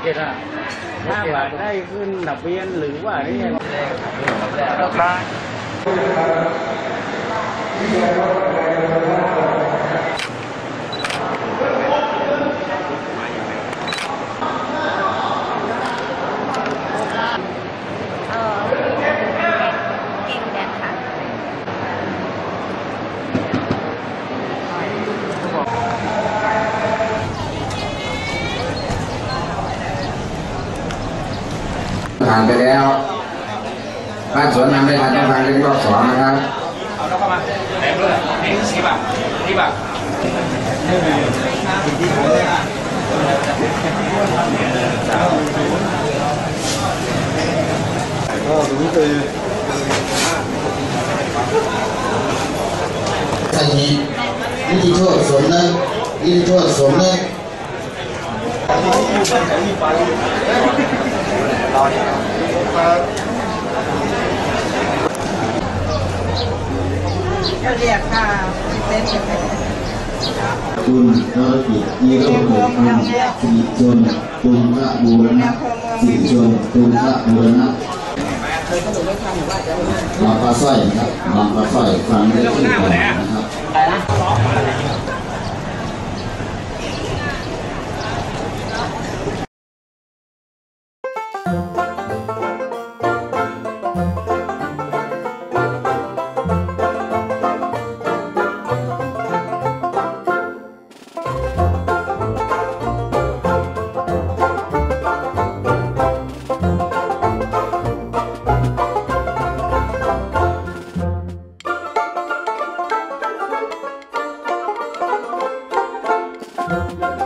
จ็ดอ่ะ5 บาทได้ขึ้นทะเบียนหรือว่านี่ได้กินกันค่ะผ่านไปแล้วบ้านสวนนำไม่ทันต้องการเล่นรอบ2นะครับเอาแล้วเข้ามาไหนเพื่อนนี่10 บาท10 บาทก็รู้คือใส่หีวิธีโทษสมนะวิธีโทษสมนะเราเรียกค่ะเต้นคุณภารกิจนี้ก็เป็นสิริชนตุลพระบูรณะสิริชนตุลพระบูรณะบางปลาสร้อยครับบางปลาสร้อยฟังได้ที่ไหนนะครับ